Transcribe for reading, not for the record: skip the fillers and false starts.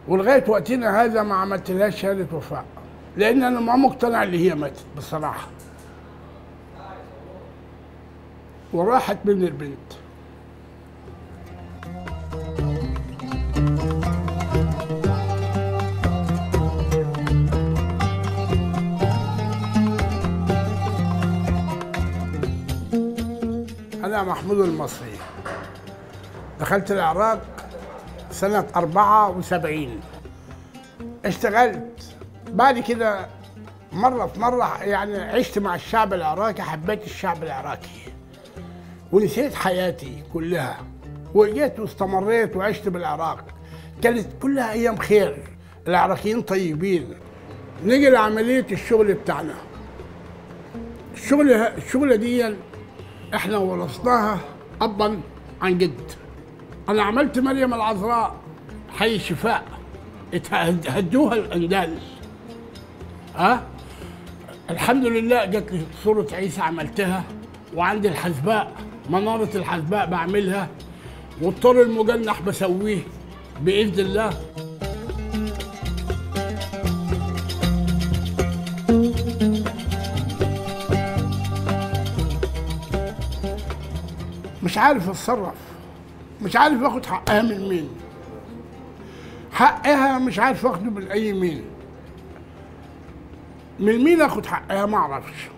ولغايه وقتنا هذا ما عملتلهاش شهاده وفاء، لان انا ما مقتنع اللي هي ماتت بصراحه، وراحت من البنت. أنا محمود المصري، دخلت العراق سنة 74. اشتغلت بعد كده مرة في مرة، يعني عشت مع الشعب العراقي، حبيت الشعب العراقي ونسيت حياتي كلها، وجيت واستمريت وعشت بالعراق. كانت كلها أيام خير، العراقيين طيبين. نيجي لعملية الشغل بتاعنا. الشغلة دي احنا ورثناها أبا عن جد. أنا عملت مريم العذراء حي شفاء، هدوها الأندلس. الحمد لله جت لي صورة عيسى عملتها، وعندي الحسباء، منارة الحسباء بعملها، والطور المجنح بسويه بإذن الله. مش عارف اتصرف، مش عارف اخد حقها من مين، حقها مش عارف اخده من اي مين، من مين اخد حقها ما اعرفش.